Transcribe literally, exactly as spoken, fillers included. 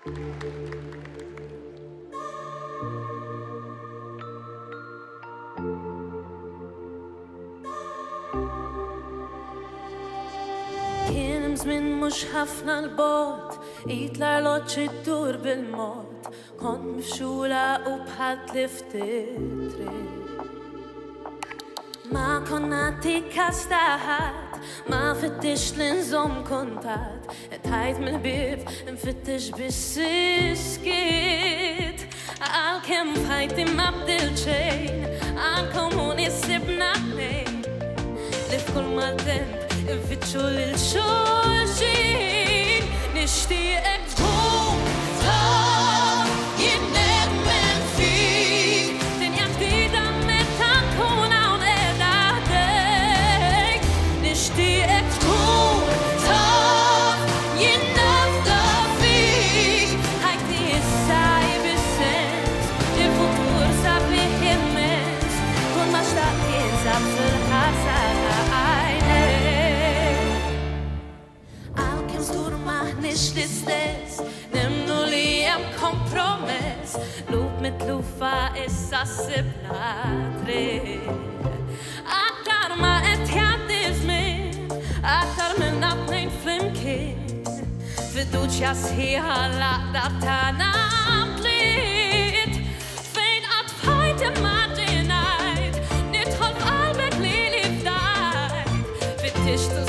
Kien żmien mhux ħafna l-bogħod, id l-arloġġ iddur bil-mod, kont mifxula u bħal tlift it-triq. Ma konna tikkas ta' ħadd, ma fittix li nżomm kuntatt, tħajt mill-bib nfittix bis-siskiet. Għalkemm f'ħajti ma bdilt xejn, għal-komuni sibna tnejn, li f'kull maltent nfittxu lil xulxin. Nixtieqek tkun taf jien nemmen fik, dinja ġdida meta nkun hawn qiegħda ħdejk. Nixtieqek tkun taf jien nafda fik, ħajti issa jbis-sens, il-futur sabiħ immens, kull ma xtaqt jinsab fil-ħarsa ta' għajnejk. Maħniex l-istess, nemnu li hemm kompromess, lub mitlufa issa sibna triq. Aktar ma qed jgħaddi żmien, aktar minna tnejn flimkien, fiduċja sħiħa l-għaqda tagħna bliet, fejn qatt f'ħajt immaġinajt, nidħol f'qalbek li li fdajt, fittixtu